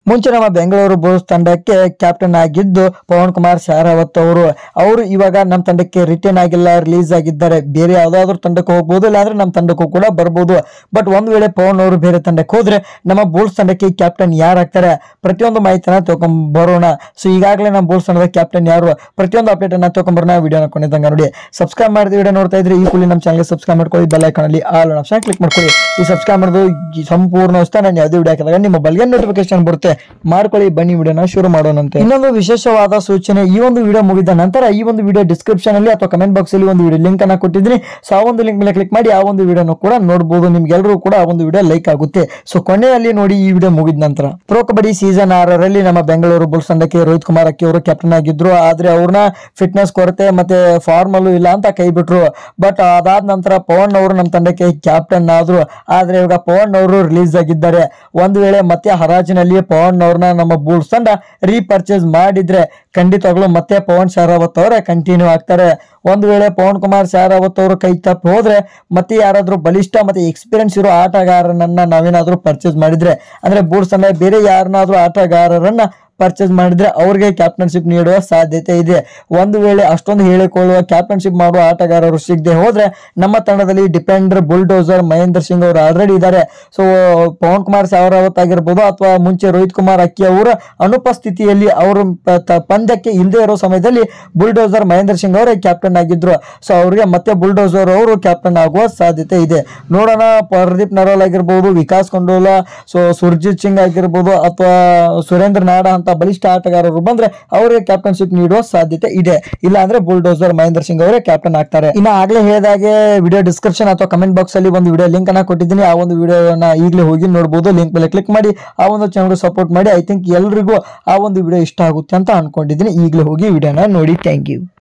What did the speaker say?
ಮುಂಚೆ ನಮ್ಮ ಬೆಂಗಳೂರು ಬುಲ್ಸ್ ತಂಡಕ್ಕೆ ಕ್ಯಾಪ್ಟನ್ ಆಗಿದ್ದು ಪವನ್ ಕುಮಾರ್ ಶರಾವತ್ ಅವರು ಇವಾಗ ನಮ್ಮ ತಂಡಕ್ಕೆ ರಿಟರ್ನ್ ಆಗಿಲ್ಲ, ರಿಲೀಸ್ ಆಗಿದ್ದಾರೆ. ಬೇರೆ ಯಾವ್ದಾದ್ರು ತಂಡಕ್ಕೆ ಹೋಗ್ಬೋದು, ಇಲ್ಲಾಂದ್ರೆ ನಮ್ಮ ತಂಡಕ್ಕೂ ಕೂಡ ಬರ್ಬೋದು. ಬಟ್ ಒಂದ್ ವೇಳೆ ಪವನ್ ಅವರು ಬೇರೆ ತಂಡಕ್ಕೆ ಹೋದ್ರೆ ನಮ್ಮ ಬುಲ್ಸ್ ತಂಡಕ್ಕೆ ಕ್ಯಾಪ್ಟನ್ ಯಾರಾಗ್ತಾರೆ ಪ್ರತಿಯೊಂದು ಮಾಹಿತಿನ ತಗೊಂಡ್ಬರೋಣ. ಸೊ ಈಗಾಗಲೇ ನಮ್ಮ ಬುಲ್ಸ್ ತಂಡದ ಕ್ಯಾಪ್ಟನ್ ಯಾರು ಪ್ರತಿಯೊಂದು ಅಪ್ಡೇಟ್ ಅನ್ನ ತಗೊಂಡ್ಬರೋಣ. ವಿಡಿಯೋನ ಕೊನೆತಂಗ ನೋಡಿ. ಸಬ್ಸ್ಕ್ರೈಬ್ ಮಾಡಿದ ವಿಡಿಯೋ ನೋಡ್ತಾ ಇದ್ರೆ ಈ ಕೂಡಲೇ ನಮ್ಮ ಚಾನಲ್ ಸಬ್ಸ್ಕ್ರೈಬ್ ಮಾಡ್ಕೊಳ್ಳಿ, ಬೆಲ್ ಐಕಾನ್ ಅಲ್ಲಿ ಆಲ್ ಆಪ್ಷನ್ ಕ್ಲಿಕ್ ಮಾಡ್ಕೊಳ್ಳಿ. ಈ ಸಬ್ಸ್ಕ್ರೈಬ್ ಮಾಡೋದು ಸಂಪೂರ್ಣ ಹೊಸ ನಾನು ಯಾವುದೇ ವಿಡಿಯೋ ಹಾಕಿದಾಗ ನಿಮ್ಮ ಬಲ್ಗೆ ನೋಟಿಫಿಕೇಶನ್ ಬರುತ್ತೆ. ಮಾಡ್ಕೊಳ್ಳಿ. ಬನ್ನಿ ವಿಡಿಯೋನ ಶುರು ಮಾಡೋಣಂತೆ. ಇನ್ನೊಂದು ವಿಶೇಷವಾದ ಸೂಚನೆ, ಈ ಒಂದು ವಿಡಿಯೋ ಮುಗಿದ ನಂತರ ಈ ಒಂದು ವಿಡಿಯೋ ಡಿಸ್ಕ್ರಿಪ್ಷನ್ ಅಲ್ಲಿ ಅಥವಾ ಕಮೆಂಟ್ ಬಾಕ್ಸ್ ಅಲ್ಲಿ ಒಂದು ವಿಡಿಯೋ ಲಿಂಕ್ ಅನ್ನ ಕೊಟ್ಟಿದ್ದೀನಿ. ಸೊ ಆ ಒಂದು ಲಿಂಕ್ ಮೇಲೆ ಕ್ಲಿಕ್ ಮಾಡಿ ಆ ಒಂದು ವಿಡಿಯೋನ ಕೂಡ ನೋಡಬಹುದು. ನಿಮ್ಗೆಲ್ಲರೂ ಕೂಡ ಆ ಒಂದು ವಿಡಿಯೋ ಲೈಕ್ ಆಗುತ್ತೆ. ಸೊ ಕೊನೆಯಲ್ಲಿ ನೋಡಿ ಈ ವಿಡಿಯೋ ಮುಗಿದ ನಂತರ. ಪ್ರೋ ಕಬಡ್ಡಿ ಸೀಸನ್ 6ರಲ್ಲಿ ನಮ್ಮ ಬೆಂಗಳೂರು ಬುಲ್ಸ್ ತಂಡಕ್ಕೆ ರೋಹಿತ್ ಕುಮಾರ್ ಅಕ್ಕಿ ಅವರು ಕ್ಯಾಪ್ಟನ್ ಆಗಿದ್ರು. ಆದ್ರೆ ಅವ್ರನ್ನ ಫಿಟ್ನೆಸ್ ಕೊರತೆ ಮತ್ತೆ ಫಾರ್ಮಲ್ಲೂ ಇಲ್ಲ ಅಂತ ಕೈ ಬಿಟ್ರು. ಬಟ್ ಅದಾದ ನಂತರ ಪವನ್ ಅವರು ನಮ್ಮ ತಂಡಕ್ಕೆ ಕ್ಯಾಪ್ಟನ್ ಆದ್ರು. ಆದ್ರೆ ಇವಾಗ ಪವನ್ ಅವರು ರಿಲೀಸ್ ಆಗಿದ್ದಾರೆ. ಒಂದು ವೇಳೆ ಮತ್ತೆ ಹರಾಜಿನಲ್ಲಿ ಪವನ್ ಅವ್ರನ್ನ ನಮ್ಮ ಬುಲ್ಸ್ ತಂಡ ರೀಪರ್ಚೇಸ್ ಮಾಡಿದ್ರೆ ಖಂಡಿತವಾಗ್ಲೂ ಮತ್ತೆ ಪವನ್ ಶರಾವತ್ ಅವರೇ ಕಂಟಿನ್ಯೂ ಆಗ್ತಾರೆ. ಒಂದು ವೇಳೆ ಪವನ್ ಕುಮಾರ್ ಶರಾವತ್ ಅವರು ಕೈ ತಪ್ಪಿ ಹೋದ್ರೆ ಮತ್ತೆ ಯಾರಾದ್ರೂ ಬಲಿಷ್ಠ ಮತ್ತೆ ಎಕ್ಸ್ಪೀರಿಯನ್ಸ್ ಇರೋ ಆಟಗಾರನನ್ನ ನಾವೇನಾದ್ರೂ ಪರ್ಚೇಸ್ ಮಾಡಿದ್ರೆ, ಅಂದ್ರೆ ಬುಲ್ಸ್ ತಂಡ ಬೇರೆ ಯಾರನ್ನಾದ್ರೂ ಆಟಗಾರರನ್ನ ಪರ್ಚೇಸ್ ಮಾಡಿದ್ರೆ ಅವ್ರಿಗೆ ಕ್ಯಾಪ್ಟನ್ಶಿಪ್ ನೀಡುವ ಸಾಧ್ಯತೆ ಇದೆ. ಒಂದು ವೇಳೆ ಅಷ್ಟೊಂದು ಹೇಳಿಕೊಳ್ಳುವ ಕ್ಯಾಪ್ಟನ್ಶಿಪ್ ಮಾಡುವ ಆಟಗಾರರು ಸಿಗದೆ ಹೋದ್ರೆ ನಮ್ಮ ತಂಡದಲ್ಲಿ ಡಿಪೆಂಡರ್ ಬುಲ್ಡೋಸರ್ ಮಹೇಂದ್ರ ಸಿಂಗ್ ಅವರು ಆಲ್ರೆಡಿ ಇದ್ದಾರೆ. ಸೊ ಪವನ್ ಕುಮಾರ್ ಶರಾವತ್ ಆಗಿರ್ಬೋದು ಅಥವಾ ಮುಂಚೆ ರೋಹಿತ್ ಕುಮಾರ್ ಅಕ್ಕಿ ಅವರ ಅನುಪಸ್ಥಿತಿಯಲ್ಲಿ ಅವರು ಪಂದ್ಯಕ್ಕೆ ಇಲ್ಲದೆ ಇರೋ ಸಮಯದಲ್ಲಿ ಬುಲ್ಡೋಸರ್ ಮಹೇಂದ್ರ ಸಿಂಗ್ ಅವರೇ ಕ್ಯಾಪ್ಟನ್ ಆಗಿದ್ರು. ಸೊ ಅವ್ರಿಗೆ ಮತ್ತೆ ಬುಲ್ಡೋಸರ್ ಅವರು ಕ್ಯಾಪ್ಟನ್ ಆಗುವ ಸಾಧ್ಯತೆ ಇದೆ. ನೋಡೋಣ. ಪರದೀಪ್ ನರೋಲ್ ಆಗಿರ್ಬೋದು, ವಿಕಾಸ್ ಕೊಂಡೋಲಾ, ಸೊ ಸುರ್ಜಿತ್ ಸಿಂಗ್ ಆಗಿರ್ಬೋದು ಅಥವಾ ಸುರೇಂದ್ರ ನಾಡ ಅಂತ ಬಲಿಷ್ಠ ಆಟಗಾರರು ಬಂದ್ರೆ ಅವರಿಗೆ ಕ್ಯಾಪ್ಟನ್ಶಿಪ್ ನೀಡುವ ಸಾಧ್ಯತೆ ಇದೆ. ಇಲ್ಲ ಅಂದ್ರೆ ಬುಲ್ಡೋಸರ್ ಮಹೇಂದ್ರ ಸಿಂಗ್ ಅವರೇ ಕ್ಯಾಪ್ಟನ್ ಆಗ್ತಾರೆ. ಇನ್ನು ಆಗ್ಲೇ ಹೇಳಿದಾಗೆ ವಿಡಿಯೋ ಡಿಸ್ಕ್ರಿಪ್ಷನ್ ಅಥವಾ ಕಮೆಂಟ್ ಬಾಕ್ಸ್ ಅಲ್ಲಿ ಒಂದು ವಿಡಿಯೋ ಲಿಂಕ್ ಅನ್ನ ಕೊಟ್ಟಿದ್ದೀನಿ. ಆ ಒಂದು ವಿಡಿಯೋನ ಈಗಲೇ ಹೋಗಿ ನೋಡಬಹುದು. ಲಿಂಕ್ ಮೇಲೆ ಕ್ಲಿಕ್ ಮಾಡಿ ಆ ಒಂದು ಚಾನಲ್ ಸಪೋರ್ಟ್ ಮಾಡಿ. ಐ ಥಿಂಕ್ ಎಲ್ರಿಗೂ ಆ ಒಂದು ವಿಡಿಯೋ ಇಷ್ಟ ಆಗುತ್ತೆ ಅಂತ ಅನ್ಕೊಂಡಿದ್ದೀನಿ. ಈಗಲೇ ಹೋಗಿ ವಿಡಿಯೋನ ನೋಡಿ. Thank you.